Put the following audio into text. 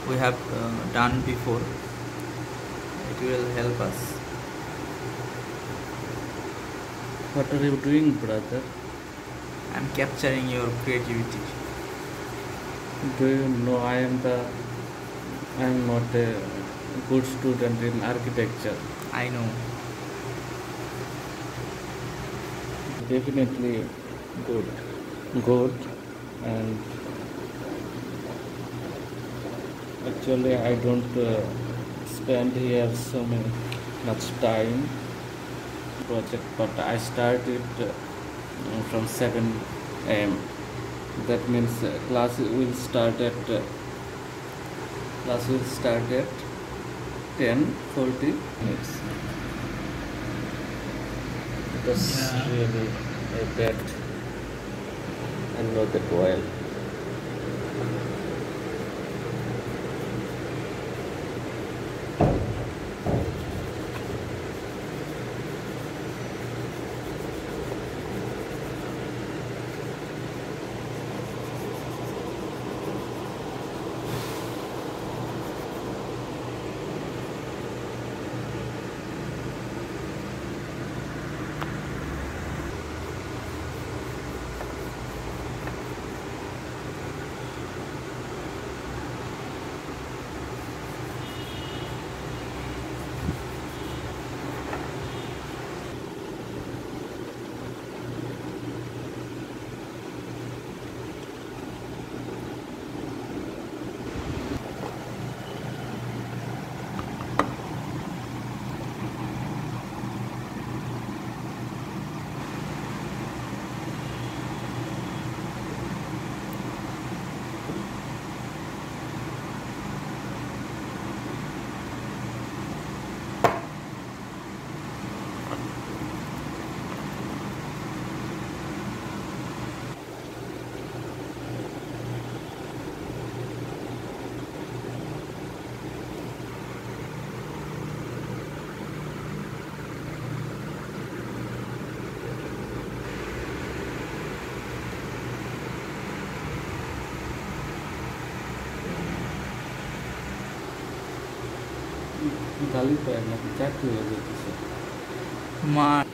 we have done before. It will help us. What are you doing, brother? I'm capturing your creativity. Do you know I am not a good student in architecture. I know. Definitely good. Good. And actually I don't spend here so much time project, but I started from 7 a.m. That means class will start at 10:40 minutes. It was really a bad and not that well. गाली पाए ना चाटू हो जाती है। Ma